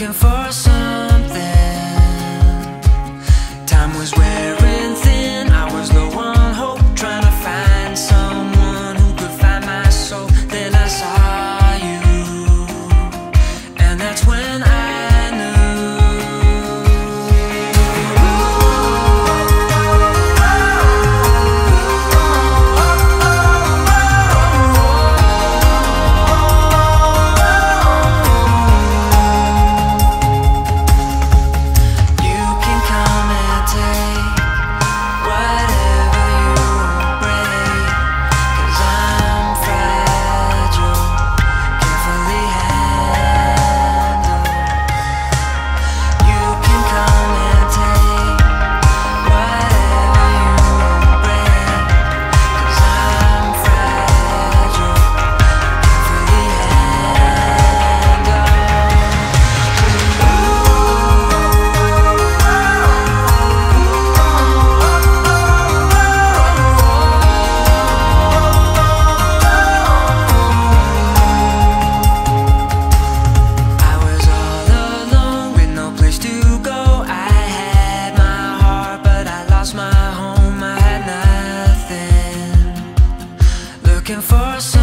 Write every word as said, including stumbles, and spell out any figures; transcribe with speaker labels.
Speaker 1: looking for something. Time was wearing thin, I was low on hope, trying to find someone who could find my soul. Then I saw you, and that's when I looking for